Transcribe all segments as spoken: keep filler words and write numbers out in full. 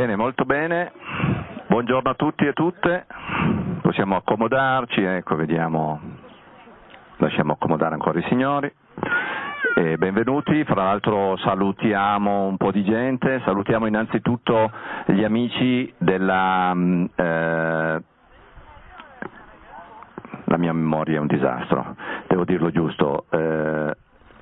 Bene, molto bene. Buongiorno a tutti e tutte. Possiamo accomodarci, ecco, vediamo. Lasciamo accomodare ancora i signori. E benvenuti, fra l'altro salutiamo un po' di gente, salutiamo innanzitutto gli amici della... Eh, la mia memoria è un disastro, devo dirlo giusto. Eh,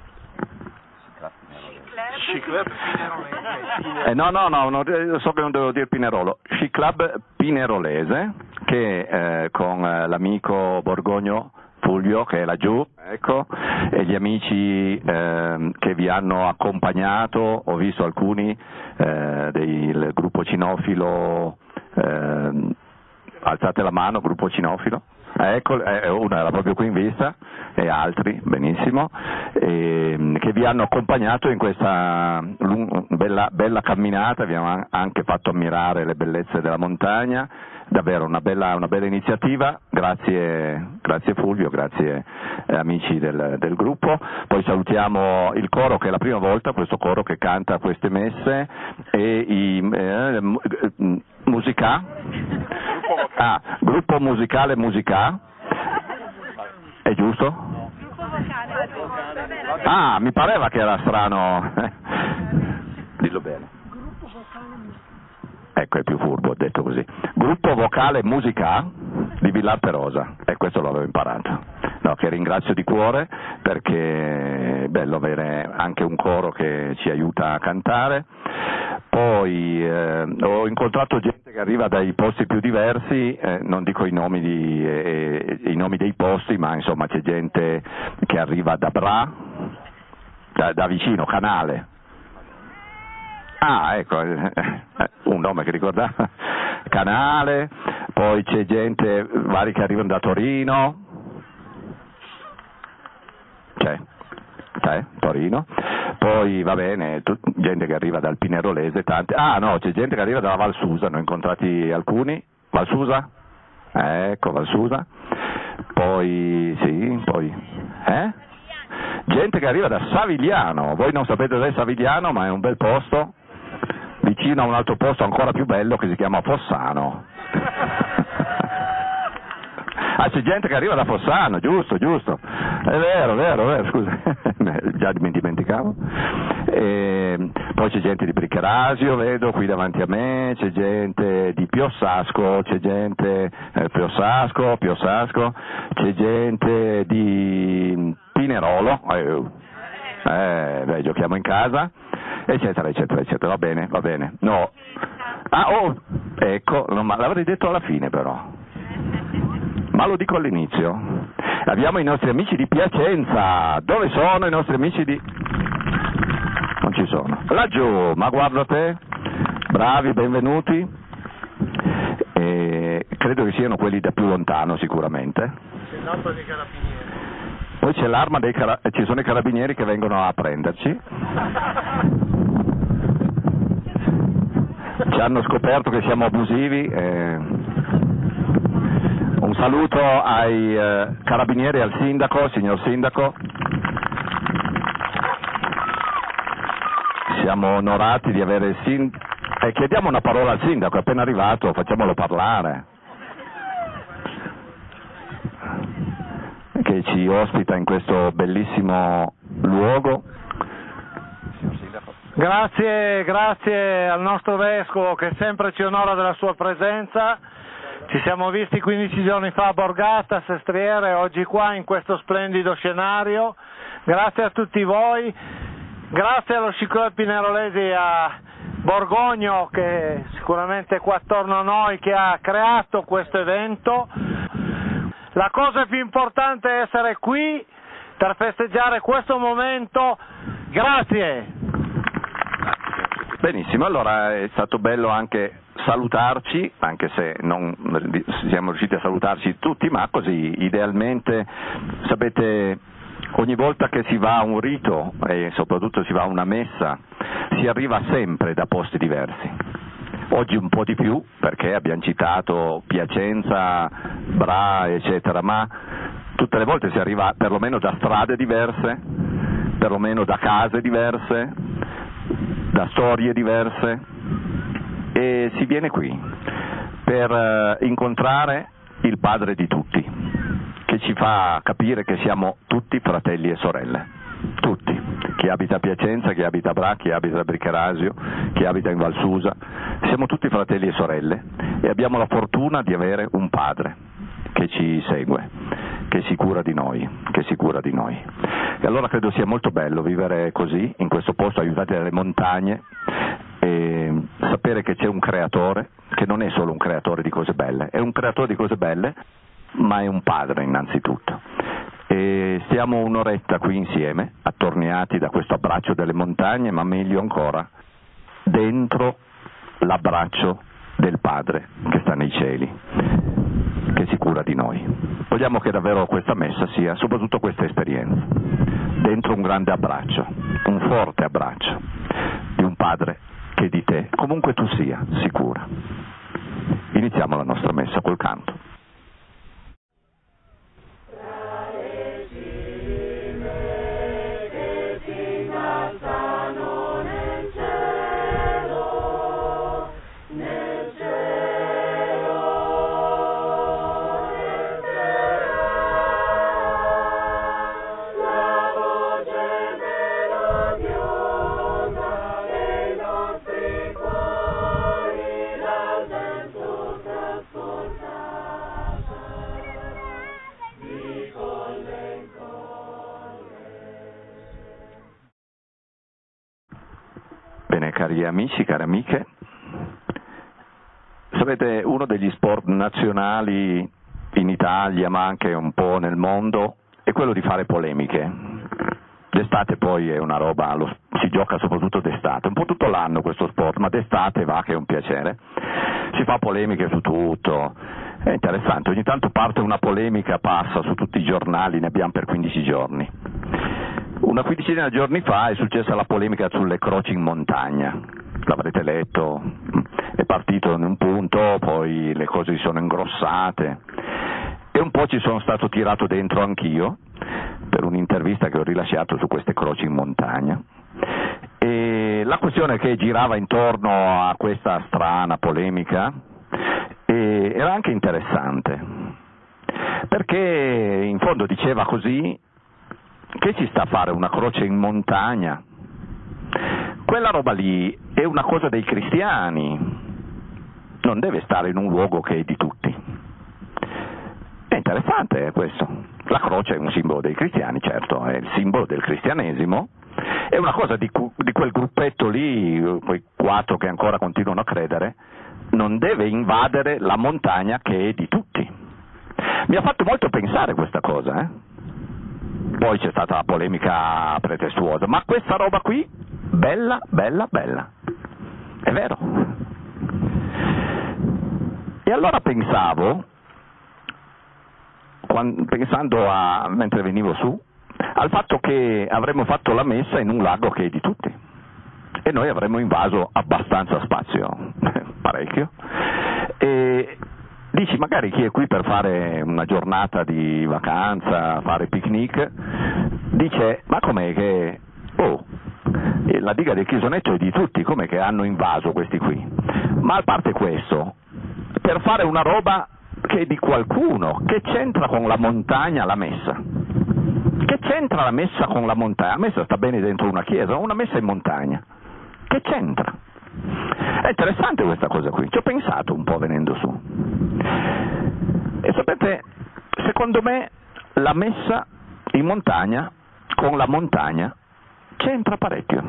Eh, no, no, no, no, so che non devo dire Pinerolo. Sci Club Pinerolese, che eh, con eh, l'amico Borgogno Fulvio, che è laggiù, ecco, e gli amici eh, che vi hanno accompagnato, ho visto alcuni eh, del gruppo cinofilo, eh, alzate la mano, gruppo cinofilo. Ecco, eh, uno era proprio qui in vista e altri, benissimo, e, che vi hanno accompagnato in questa lung- bella, bella camminata, vi hanno anche fatto ammirare le bellezze della montagna, davvero una bella, una bella iniziativa, grazie, grazie Fulvio, grazie eh, amici del, del gruppo. Poi salutiamo il coro, che è la prima volta, questo coro che canta queste messe, e i eh, musica, ah, gruppo musicale Musica, è giusto? Gruppo vocale. Ah, mi pareva che era strano. Dillo bene. Ecco, è più furbo, ho detto così. Gruppo vocale Musica di Villar Perosa, e questo l'avevo imparato. No, che ringrazio di cuore, perché è bello avere anche un coro che ci aiuta a cantare. Poi eh, ho incontrato gente che arriva dai posti più diversi, eh, non dico i nomi, di, eh, i nomi dei posti, ma insomma c'è gente che arriva da Bra, da, da vicino, Canale. Ah, ecco, eh, un nome che ricordava, Canale, poi c'è gente, vari che arrivano da Torino, c'è, c'è, Torino, poi va bene, tu, gente che arriva dal Pinerolese, tante, ah no, c'è gente che arriva dalla Val Susa, ne ho incontrati alcuni, Val Susa, ecco, Val Susa, poi, sì, poi, eh? Gente che arriva da Savigliano, voi non sapete dov'è Savigliano, ma è un bel posto, vicino a un altro posto ancora più bello che si chiama Fossano. Ah, c'è gente che arriva da Fossano, giusto, giusto, è vero, vero, vero, scusa, già mi dimenticavo. E poi c'è gente di Briccherasio, vedo qui davanti a me, c'è gente di Piossasco, c'è gente eh, Piossasco, Piossasco, c'è gente di Pinerolo, eh, eh beh, giochiamo in casa, eccetera, eccetera, eccetera, va bene, va bene, no, ah, oh, ecco, no, ma l'avrei detto alla fine però. Ma lo dico all'inizio. Abbiamo i nostri amici di Piacenza. Dove sono i nostri amici di... Non ci sono. Laggiù, ma guarda te. Bravi, benvenuti. E credo che siano quelli da più lontano sicuramente. C'è l'arma dei carabinieri. Poi c'è l'arma dei carabinieri, ci sono i carabinieri che vengono a prenderci. Ci hanno scoperto che siamo abusivi. E... Un saluto ai eh, carabinieri e al sindaco, signor sindaco. Siamo onorati di avere il sindaco. E chiediamo una parola al sindaco, è appena arrivato, facciamolo parlare. Che ci ospita in questo bellissimo luogo. Signor sindaco. Grazie, grazie al nostro vescovo che sempre ci onora della sua presenza. Ci siamo visti quindici giorni fa a Borgata, a Sestriere, oggi qua in questo splendido scenario. Grazie a tutti voi, grazie allo Sci Club Pinerolese e a Borgogno che sicuramente è qua attorno a noi, che ha creato questo evento. La cosa più importante è essere qui per festeggiare questo momento. Grazie. Benissimo, allora è stato bello anche salutarci, anche se non siamo riusciti a salutarci tutti, ma così idealmente, sapete, ogni volta che si va a un rito e soprattutto si va a una messa, si arriva sempre da posti diversi. Oggi un po' di più perché abbiamo citato Piacenza, Bra, eccetera, ma tutte le volte si arriva perlomeno da strade diverse, perlomeno da case diverse, da storie diverse. e si viene qui per eh, incontrare il Padre di tutti, che ci fa capire che siamo tutti fratelli e sorelle, tutti, chi abita a Piacenza, chi abita a Bra, chi abita a Bricherasio, chi abita in Val Susa, siamo tutti fratelli e sorelle e abbiamo la fortuna di avere un Padre che ci segue, che si cura di noi, che si cura di noi. E allora credo sia molto bello vivere così, in questo posto aiutati dalle montagne, e sapere che c'è un creatore, che non è solo un creatore di cose belle, è un creatore di cose belle, ma è un padre innanzitutto. E stiamo un'oretta qui insieme, attorniati da questo abbraccio delle montagne, ma meglio ancora, dentro l'abbraccio del Padre che sta nei cieli, che si cura di noi. Vogliamo che davvero questa messa sia soprattutto questa esperienza, dentro un grande abbraccio, un forte abbraccio di un Padre che di te, comunque tu sia, si cura. Iniziamo la nostra messa col canto. Bene, cari amici, care amiche, sapete, uno degli sport nazionali in Italia, ma anche un po' nel mondo, è quello di fare polemiche. D'estate poi è una roba, lo, si gioca soprattutto d'estate, un po' tutto l'anno questo sport, ma d'estate va che è un piacere. Si fa polemiche su tutto, è interessante, ogni tanto parte una polemica, passa su tutti i giornali, ne abbiamo per quindici giorni. Una quindicina di giorni fa è successa la polemica sulle croci in montagna, l'avrete letto, è partito in un punto, poi le cose si sono ingrossate e un po' ci sono stato tirato dentro anch'io per un'intervista che ho rilasciato su queste croci in montagna. E la questione che girava intorno a questa strana polemica era anche interessante, perché in fondo diceva così: che ci sta a fare una croce in montagna? Quella roba lì è una cosa dei cristiani, non deve stare in un luogo che è di tutti. È interessante questo. La croce è un simbolo dei cristiani, certo, è il simbolo del cristianesimo, è una cosa di, di quel gruppetto lì, quei quattro che ancora continuano a credere, non deve invadere la montagna che è di tutti. Mi ha fatto molto pensare questa cosa, eh? Poi c'è stata la polemica pretestuosa, ma questa roba qui, bella, bella, bella, è vero. E allora pensavo, quando, pensando a, mentre venivo su, al fatto che avremmo fatto la messa in un lago che è di tutti, e noi avremmo invaso abbastanza spazio, parecchio, e dici, magari chi è qui per fare una giornata di vacanza, fare picnic, dice, ma com'è che, oh, la diga del Chisonetto è di tutti, com'è che hanno invaso questi qui? Ma a parte questo, per fare una roba che è di qualcuno, che c'entra con la montagna la messa? Che c'entra la messa con la montagna? La messa sta bene dentro una chiesa, una messa in montagna, che c'entra? È interessante questa cosa qui, ci ho pensato un po' venendo su. E sapete, secondo me la messa in montagna con la montagna c'entra parecchio.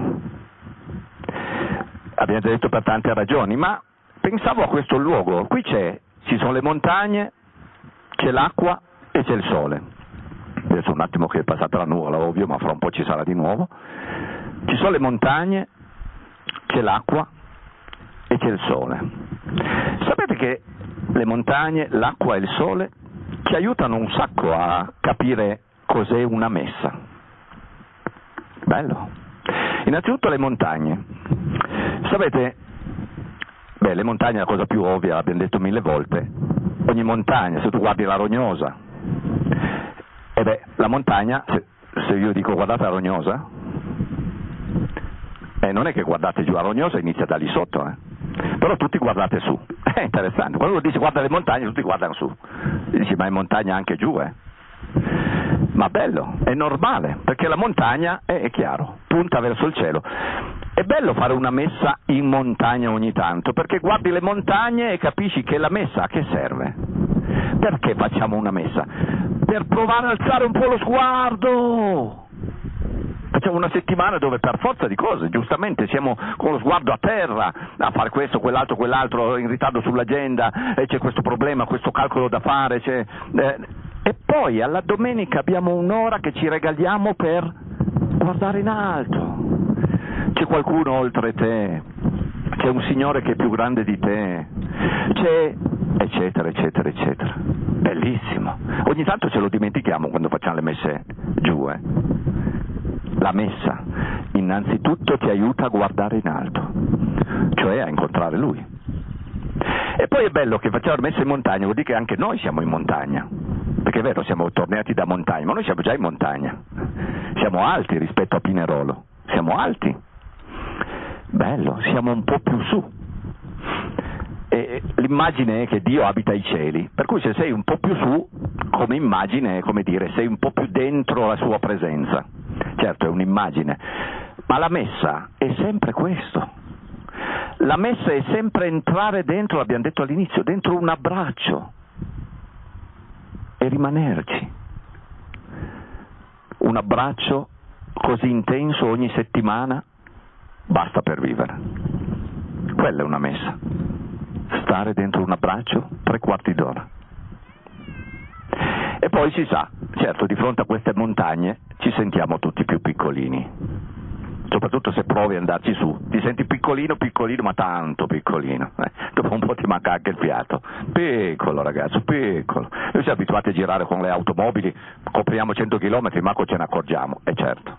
Abbiamo già detto per tante ragioni, ma pensavo a questo luogo, qui c'è, ci sono le montagne, c'è l'acqua e c'è il sole. Adesso un attimo che è passata la nuvola, ovvio, ma fra un po' ci sarà di nuovo. Ci sono le montagne, c'è l'acqua e c'è il sole. Sapete che le montagne, l'acqua e il sole ci aiutano un sacco a capire cos'è una messa. Bello. Innanzitutto le montagne. Sapete, beh, le montagne è la cosa più ovvia, l'abbiamo detto mille volte. Ogni montagna, se tu guardi la Rognosa, e beh, la montagna, se, se io dico guardate la Rognosa, eh, non è che guardate giù la Rognosa, inizia da lì sotto, eh. però tutti guardate su. È interessante, quando uno dice guarda le montagne, tutti guardano su. Dici ma è montagna anche giù, eh? Ma bello, è normale, perché la montagna è, è chiaro, punta verso il cielo. È bello fare una messa in montagna ogni tanto, perché guardi le montagne e capisci che la messa a che serve. Perché facciamo una messa? Per provare a alzare un po' lo sguardo. Facciamo una settimana dove per forza di cose, giustamente, siamo con lo sguardo a terra a fare questo, quell'altro, quell'altro, in ritardo sull'agenda, e c'è questo problema, questo calcolo da fare, c'è, eh, e poi alla domenica abbiamo un'ora che ci regaliamo per guardare in alto. C'è qualcuno oltre te, c'è un Signore che è più grande di te, c'è eccetera, eccetera, eccetera. Bellissimo. Ogni tanto ce lo dimentichiamo quando facciamo le messe giù, eh. La messa innanzitutto ti aiuta a guardare in alto, cioè a incontrare Lui. E poi è bello che facciamo la messa in montagna, vuol dire che anche noi siamo in montagna, perché è vero, siamo tornati da montagna, ma noi siamo già in montagna, siamo alti rispetto a Pinerolo, siamo alti, bello, siamo un po' più su. E l'immagine è che Dio abita ai cieli, per cui se sei un po' più su, come immagine, come dire, sei un po' più dentro la sua presenza. Certo, è un'immagine, ma la messa è sempre questo. La messa è sempre entrare dentro, l'abbiamo detto all'inizio, dentro un abbraccio e rimanerci. Un abbraccio così intenso ogni settimana basta per vivere. Quella è una messa. Stare dentro un abbraccio tre quarti d'ora. E poi si sa, certo, di fronte a queste montagne ci sentiamo tutti più piccolini, soprattutto se provi ad andarci su, ti senti piccolino, piccolino, ma tanto piccolino, eh. Dopo un po' ti manca anche il fiato, piccolo ragazzo, piccolo. Noi siamo abituati a girare con le automobili, copriamo cento chilometri, manco ce ne accorgiamo, e certo.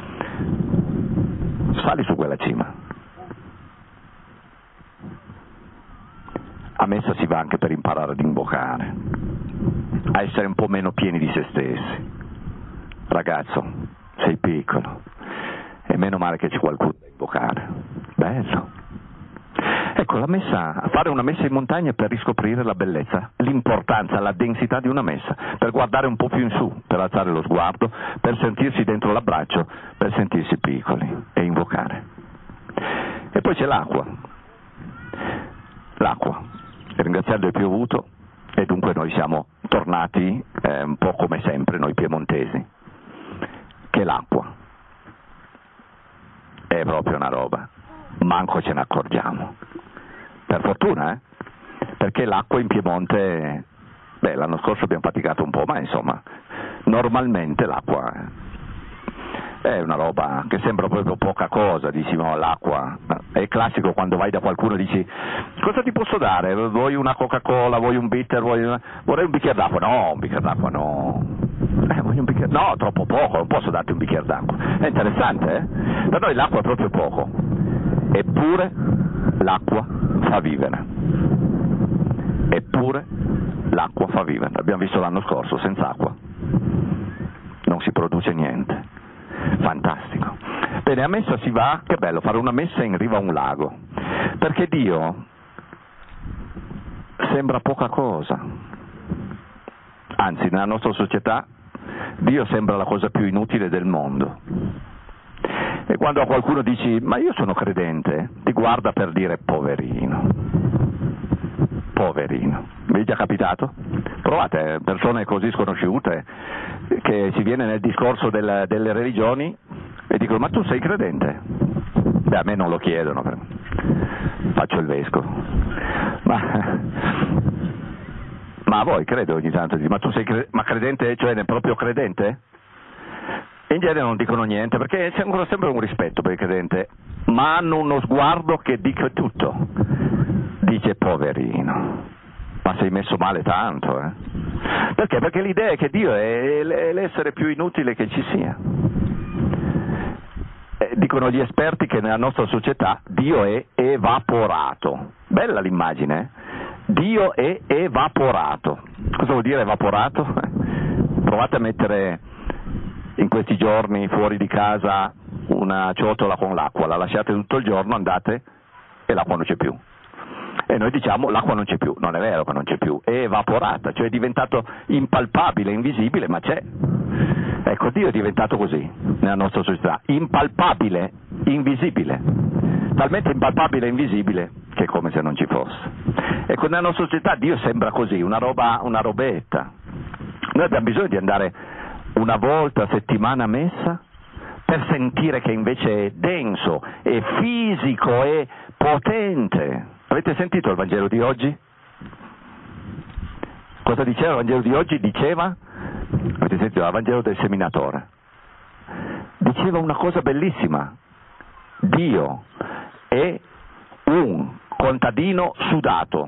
Sali su quella cima. A messa si va anche per imparare ad invocare, a essere un po' meno pieni di se stessi. Ragazzo, sei piccolo, e meno male che c'è qualcuno da invocare. Bello. Ecco, la messa, fare una messa in montagna per riscoprire la bellezza, l'importanza, la densità di una messa, per guardare un po' più in su, per alzare lo sguardo, per sentirsi dentro l'abbraccio, per sentirsi piccoli e invocare. E poi c'è l'acqua. L'acqua. Ringraziando il piovuto, e dunque noi siamo tornati eh, un po' come sempre, noi piemontesi, che l'acqua è proprio una roba, manco ce ne accorgiamo. Per fortuna, eh? Perché l'acqua in Piemonte, beh, l'anno scorso abbiamo faticato un po', ma insomma, normalmente l'acqua è una roba che sembra proprio poca cosa, dici no, l'acqua, è classico quando vai da qualcuno e dici cosa ti posso dare, vuoi una Coca-Cola, vuoi un bitter, vuoi una... vorrei un bicchiere d'acqua, no, un bicchiere d'acqua no, eh, voglio un bicchiere... no, troppo poco, non posso darti un bicchiere d'acqua, è interessante, eh? Per noi l'acqua è proprio poco, eppure l'acqua fa vivere, eppure l'acqua fa vivere, l'abbiamo visto l'anno scorso, senza acqua non si produce niente. Fantastico. Bene, a messa si va, che bello, fare una messa in riva a un lago, perché Dio sembra poca cosa, anzi nella nostra società Dio sembra la cosa più inutile del mondo. E quando a qualcuno dici ma io sono credente, ti guarda per dire poverino, poverino. Vi è già capitato? Provate, persone così sconosciute, che si viene nel discorso del, delle religioni e dicono ma tu sei credente? Beh, a me non lo chiedono, faccio il vescovo, ma, ma a voi credo ogni tanto, ma tu sei cre- ma credente, cioè nel proprio credente? E in genere non dicono niente perché c'è ancora sempre un rispetto per il credente, ma hanno uno sguardo che dice tutto, dice poverino, ma sei messo male tanto, eh? Perché? Perché l'idea è che Dio è l'essere più inutile che ci sia. Eh, dicono gli esperti che nella nostra società Dio è evaporato. Bella l'immagine, eh? Dio è evaporato. Cosa vuol dire evaporato? Provate a mettere in questi giorni fuori di casa una ciotola con l'acqua, la lasciate tutto il giorno, andate e l'acqua non c'è più. E noi diciamo l'acqua non c'è più, non è vero che non c'è più, è evaporata, cioè è diventato impalpabile, invisibile, ma c'è. Ecco, Dio è diventato così nella nostra società, impalpabile, invisibile, talmente impalpabile e invisibile che è come se non ci fosse. Ecco, nella nostra società Dio sembra così, una roba, una robetta. Noi abbiamo bisogno di andare una volta a settimana a messa per sentire che invece è denso, è fisico, è potente. Avete sentito il Vangelo di oggi? Cosa diceva il Vangelo di oggi? Diceva, avete sentito il Vangelo del seminatore? Diceva una cosa bellissima. Dio è un contadino sudato.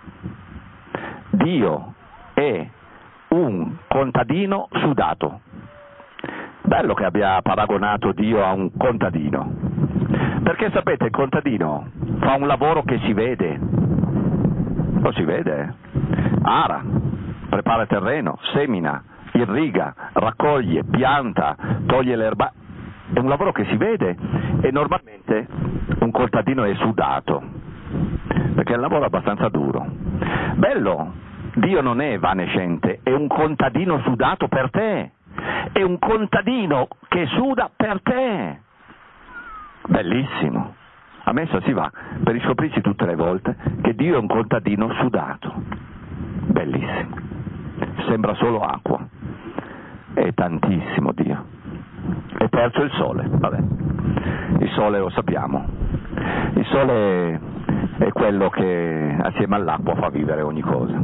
Dio è un contadino sudato. Bello che abbia paragonato Dio a un contadino. Perché sapete, il contadino fa un lavoro che si vede, lo si vede, ara, prepara il terreno, semina, irriga, raccoglie, pianta, toglie l'erba, è un lavoro che si vede e normalmente un contadino è sudato, perché è un lavoro abbastanza duro. Bello, Dio non è evanescente, è un contadino sudato per te, è un contadino che suda per te. Bellissimo. A messa si va per riscoprirsi tutte le volte che Dio è un contadino sudato. Bellissimo. Sembra solo acqua. È tantissimo Dio. E terzo il sole, vabbè. Il sole lo sappiamo. Il sole è quello che assieme all'acqua fa vivere ogni cosa.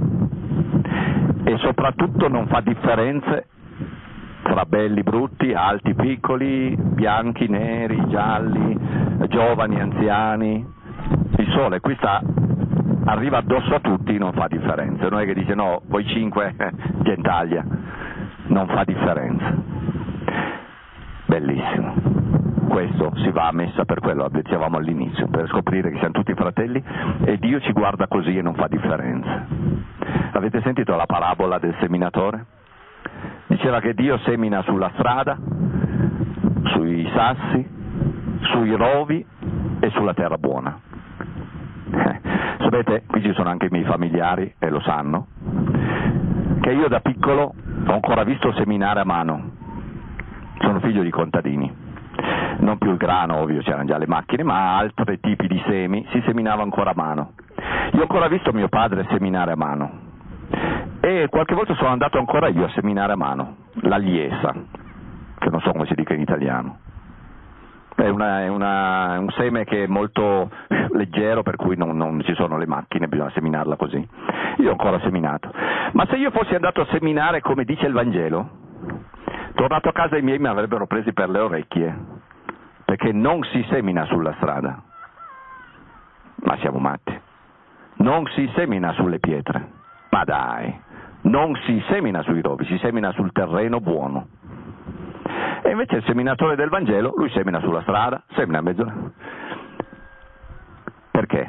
E soprattutto non fa differenze fra belli, brutti, alti, piccoli, bianchi, neri, gialli, giovani, anziani. Il sole qui sta, arriva addosso a tutti, non fa differenza. Non è che dice no, voi cinque, eh, gentaglia, non fa differenza. Bellissimo. Questo si va a messa per quello, dicevamo all'inizio, per scoprire che siamo tutti fratelli e Dio ci guarda così e non fa differenza. Avete sentito la parabola del seminatore? Diceva che Dio semina sulla strada, sui sassi, sui rovi e sulla terra buona. Eh, sapete, qui ci sono anche i miei familiari e lo sanno, che io da piccolo ho ancora visto seminare a mano. Sono figlio di contadini. Non più il grano, ovvio, c'erano già le macchine, ma altri tipi di semi si seminava ancora a mano. Io ho ancora visto mio padre seminare a mano. E qualche volta sono andato ancora io a seminare a mano, la liesa, che non so come si dica in italiano. È, una, è, una, è un seme che è molto leggero, per cui non, non ci sono le macchine, bisogna seminarla così. Io ho ancora seminato. Ma se io fossi andato a seminare come dice il Vangelo, tornato a casa i miei mi avrebbero presi per le orecchie, perché non si semina sulla strada. Ma siamo matti. Non si semina sulle pietre. Ma dai, non si semina sui rovi, si semina sul terreno buono. E invece il seminatore del Vangelo, lui semina sulla strada, semina a mezzo. Perché?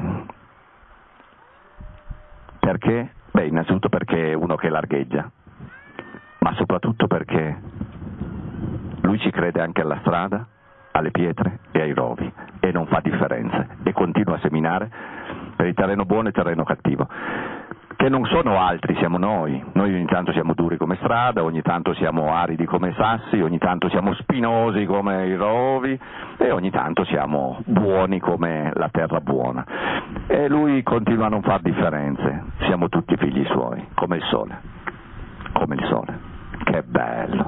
Perché? Beh, innanzitutto perché è uno che largheggia, ma soprattutto perché lui ci crede anche alla strada, alle pietre e ai rovi, e non fa differenze, e continua a seminare per il terreno buono e il terreno cattivo. Che non sono altri, siamo noi. Noi ogni tanto siamo duri come strada, ogni tanto siamo aridi come sassi, ogni tanto siamo spinosi come i rovi e ogni tanto siamo buoni come la terra buona. E lui continua a non far differenze. Siamo tutti figli suoi, come il sole. Come il sole. Che bello.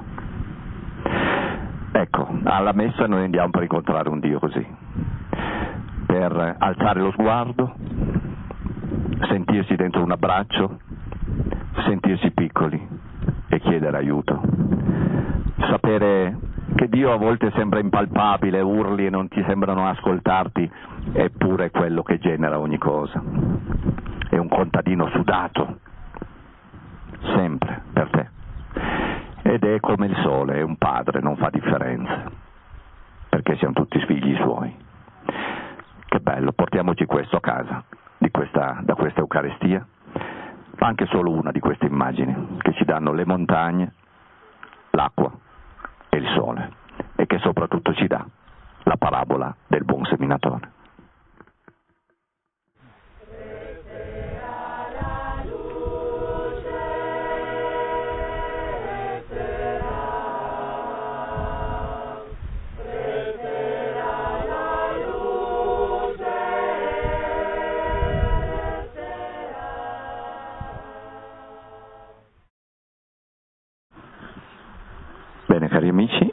Ecco, alla messa noi andiamo per incontrare un Dio così. Per alzare lo sguardo, sentirsi dentro un abbraccio, sentirsi piccoli e chiedere aiuto. Sapere che Dio a volte sembra impalpabile, urli e non ti sembrano ascoltarti, eppure è quello che genera ogni cosa. È un contadino sudato, sempre per te. Ed è come il sole, è un padre, non fa differenza, perché siamo tutti figli suoi. Che bello, portiamoci questo a casa. Di questa, da questa Eucaristia, ma anche solo una di queste immagini che ci danno le montagne, l'acqua e il sole, e che soprattutto ci dà la parabola del buon seminatore. Bene, cari amici,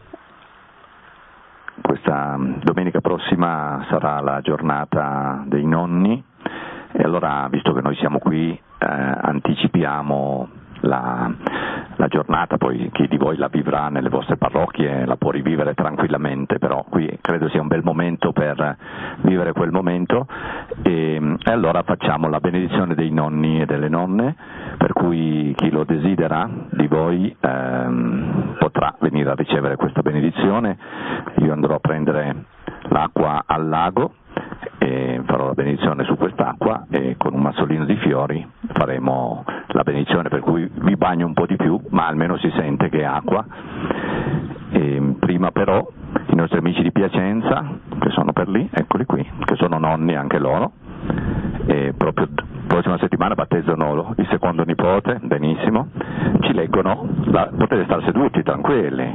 questa domenica prossima sarà la giornata dei nonni e allora, visto che noi siamo qui, eh, anticipiamo la, la giornata, poi chi di voi la vivrà nelle vostre parrocchie la può rivivere tranquillamente, però qui credo sia un bel momento per vivere quel momento e, e allora facciamo la benedizione dei nonni e delle nonne, per cui chi lo desidera di voi ehm, potrà venire a ricevere questa benedizione. Io andrò a prendere l'acqua al lago e farò la benedizione su quest'acqua e con un massolino di fiori faremo la benedizione, per cui vi bagno un po' di più, ma almeno si sente che è acqua. E prima però i nostri amici di Piacenza, che sono per lì, eccoli qui, che sono nonni anche loro, e proprio la prossima settimana battezzano il secondo nipote, benissimo, ci leggono, la, potete stare seduti, tranquilli,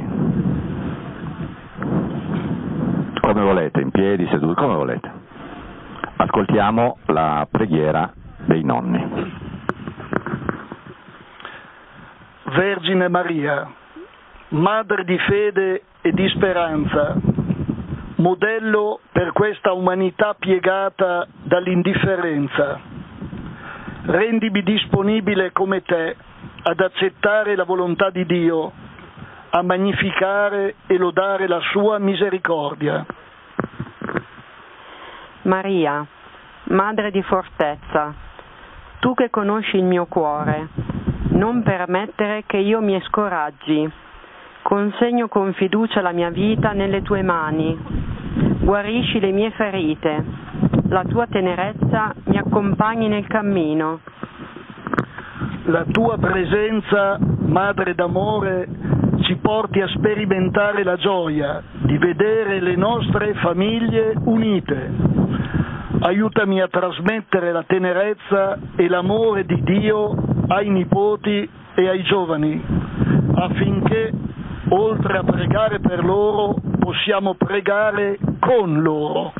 come volete, in piedi, seduti, come volete. Ascoltiamo la preghiera dei nonni. Vergine Maria, Madre di fede e di speranza, modello per questa umanità piegata dall'indifferenza, rendimi disponibile come te ad accettare la volontà di Dio, a magnificare e lodare la sua misericordia. Maria, Madre di fortezza, tu che conosci il mio cuore, non permettere che io mi scoraggi. Consegno con fiducia la mia vita nelle tue mani. Guarisci le mie ferite. La tua tenerezza mi accompagni nel cammino. La tua presenza, Madre d'amore, ci porti a sperimentare la gioia di vedere le nostre famiglie unite. Aiutami a trasmettere la tenerezza e l'amore di Dio ai nipoti e ai giovani, affinché, oltre a pregare per loro, possiamo pregare con loro.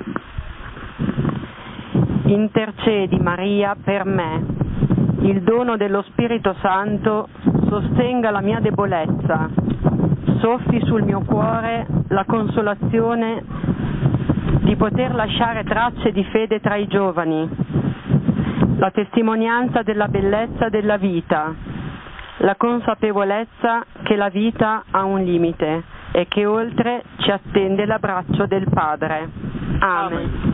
Intercedi, Maria, per me. Il dono dello Spirito Santo sostenga la mia debolezza. Soffi sul mio cuore la consolazione di poter lasciare tracce di fede tra i giovani, la testimonianza della bellezza della vita, la consapevolezza che la vita ha un limite e che oltre ci attende l'abbraccio del Padre. Amen.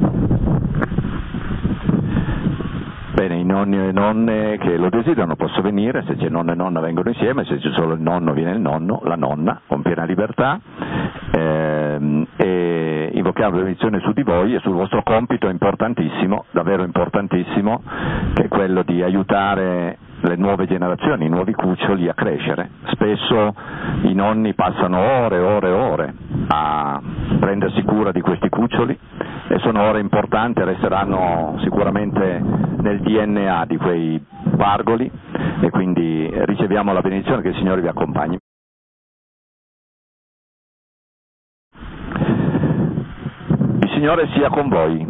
Bene, i nonni e le nonne che lo desiderano possono venire, se c'è nonno e nonna vengono insieme, se c'è solo il nonno viene il nonno, la nonna, con piena libertà, ehm, e invochiamo la benedizione su di voi e sul vostro compito importantissimo, davvero importantissimo, che è quello di aiutare le nuove generazioni, i nuovi cuccioli a crescere. Spesso i nonni passano ore e ore e ore a prendersi cura di questi cuccioli e sono ore importanti, resteranno sicuramente nel D N A di quei pargoli e quindi riceviamo la benedizione, che il Signore vi accompagni. Il Signore sia con voi.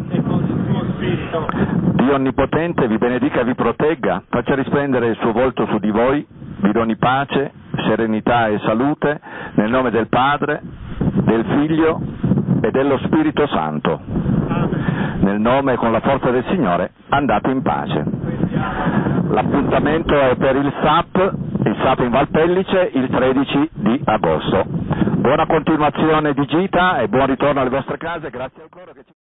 Dio Onnipotente vi benedica e vi protegga, faccia risplendere il suo volto su di voi, vi doni pace, serenità e salute, nel nome del Padre, del Figlio e dello Spirito Santo. Nel nome e con la forza del Signore andate in pace. L'appuntamento è per il S A P, il S A P in Valpellice, il tredici di agosto. Buona continuazione di gita e buon ritorno alle vostre case, grazie ancora. Che ci...